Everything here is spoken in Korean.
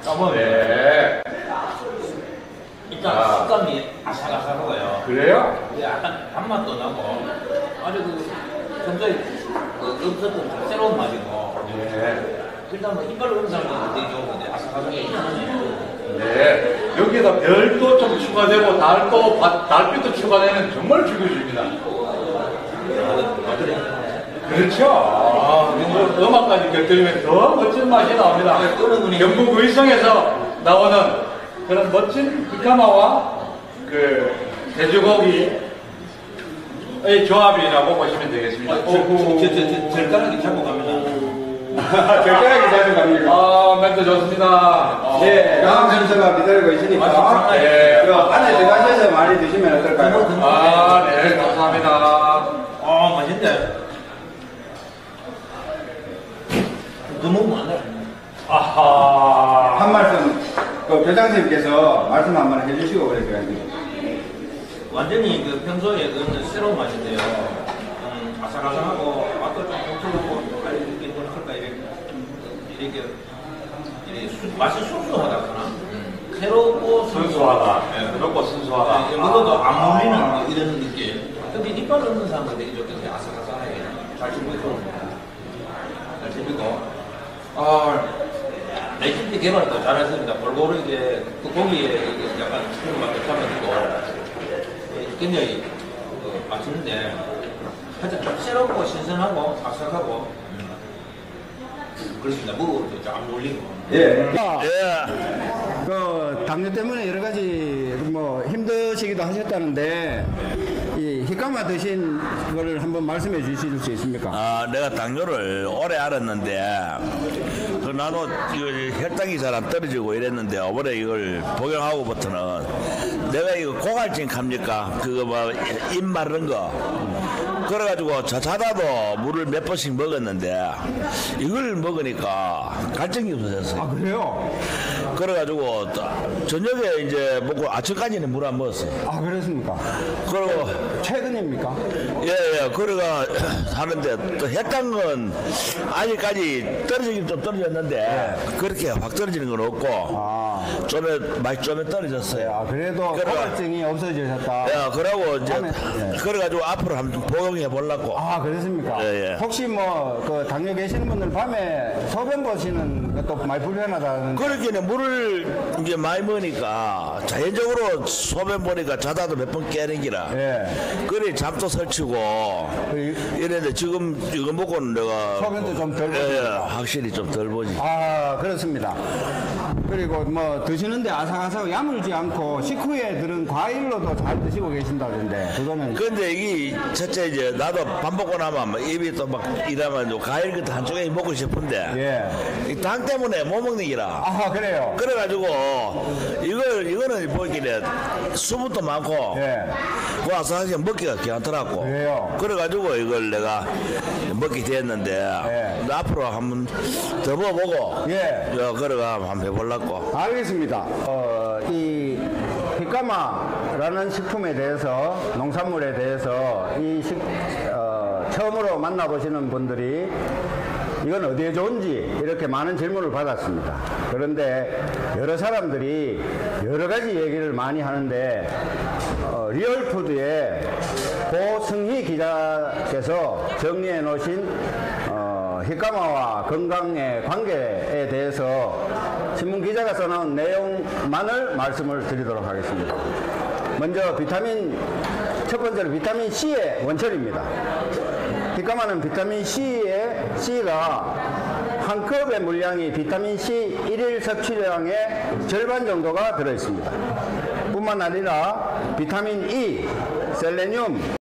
네. 일단 식감이 아삭아삭하고요. 그래요? 약간 단맛도 나고 아주 평소에 없었던 좀 새로운 맛이고. 네. 일단 뭐 이빨로 먹는 사람들은 되게 좋은데 아삭아삭하게 이상하네요. 네. 여기에다 별도 좀 추가되고 달빛도 추가되는 정말 죽여줍니다. 그렇죠. 음악까지 곁들이면 더 멋진 맛이 나옵니다. 경북 의성에서 나오는 그런 멋진 히카마와 그 돼지고기의 조합이라고 보시면 되겠습니다. 젓가락이 잡고 갑니다. 젓가락이 잡고 갑니다. 멘트 좋습니다. 네, 다음 선수가 기다리고 있으니까 네. 그 안에 들어가셔서 많이 드시면 어떨까요? 네, 감사합니다. 맛있네. 너무 많아요. 아하. 한 말씀, 그 교장선생님께서 말씀 한번 해주시고 그러니까. 완전히 그 평소에 그 새로운 맛인데요. 아삭아삭하고 맛도 좀 통통하고 이렇게 뭐라 할까 이렇게 맛이 순수하다 그러나 새롭고 순수하다. 네. 새롭고 순수하다. 먹어도 안 물리는 이런 느낌. 근데 이빨 없는 사람들 되게 좋겠어요. 아삭아삭하게 잘 씹히고 잘 씹히고. 레시피 개발도 잘했습니다. 골고루 이제 그 고기에 약간 그런 맛도 잡아주고 굉장히 맛있는데 하여튼 좀 새롭고 신선하고 아삭하고 그렇습니다. 먹어도 좀 안 몰리고. 예. 그 당뇨 때문에 여러 가지 뭐 힘드시기도 하셨다는데 이 히카마 드신 거를 한번 말씀해 주실 수 있습니까? 내가 당뇨를 오래 앓았는데 그 나도 이거 혈당이 잘 안 떨어지고 이랬는데 이번에 이걸 복용하고부터는 내가 이거 고갈증 갑니까? 그거 뭐 입 마른 거. 그래가지고 자다도 물을 몇 번씩 먹었는데 이걸 먹으니까 갈증이 없어졌어요. 아 그래요? 그래가지고 저녁에 이제 먹고 아침까지는 물 안 먹었어요. 아 그렇습니까? 그리고 최근입니까? 예, 그래가 하는데 또 했던 건 아직까지 떨어지긴 좀 떨어졌는데 그렇게 확 떨어지는 건 없고 맛이 좀 떨어졌어요. 아 그래도 고갈증이 없어지셨다. 야, 그러고 이제 예. 그래가지고 앞으로 한번 복용해 보려고. 아 그렇습니까? 예. 혹시 뭐 그 당뇨 계시는 분들 밤에 소변 보시는 것도 많이 불편하다는. 그렇게는 물을 이제 많이 먹으니까 자연적으로 소변 보니까 자다도 몇 번 깨는 기라. 예. 그래 잠도 설치고 이랬는데 지금 이거 먹고는 내가 소변도 좀 덜 보시죠? 예, 확실히 좀 덜 보지. 아 그렇습니다. 그리고 뭐 드시는데 아삭아삭 야물지 않고 식후에 들은 과일로도 잘 드시고 계신다던데 그거는. 근데 이게 첫째 이제 나도 밥 먹고 나면 막 입이 또 막 이러면 과일 같은 한쪽에 먹고 싶은데 예. 이 당 때문에 못 먹는 기라. 아 그래요. 그래가지고 이거는 보기에 수분도 많고 예. 그 아삭하게 먹기가 괜찮더라고. 그래요? 그래가지고 이걸 내가 먹게 됐는데 예. 앞으로 한번 더 먹어보고 예. 그래가 한번 해보려고. 알겠습니다. 이 히카마라는 식품에 대해서 농산물에 대해서 처음으로 만나보시는 분들이 이건 어디에 좋은지 이렇게 많은 질문을 받았습니다. 그런데 여러 사람들이 여러 가지 얘기를 많이 하는데 리얼푸드의 고승희 기자께서 정리해 놓으신 히카마와 건강의 관계에 대해서 신문 기자가 써놓은 내용만을 말씀을 드리도록 하겠습니다. 먼저 첫 번째로 비타민 C의 원천입니다. 히카마는 비타민 C가 한 컵의 물량이 비타민 C 1일 섭취량의 절반 정도가 들어있습니다. 뿐만 아니라 비타민 E, 셀레늄,